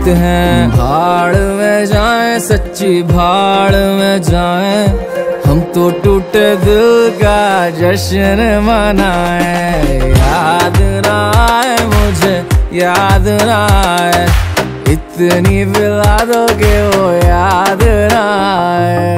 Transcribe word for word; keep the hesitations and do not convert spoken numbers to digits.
हैं। भाड़ में जाए सच्ची भाड़ में जाए, हम तो टूटे दिल का जश्न मनाए। याद ना आए मुझे, याद ना आए, इतनी पिला दो कि वो याद ना आए।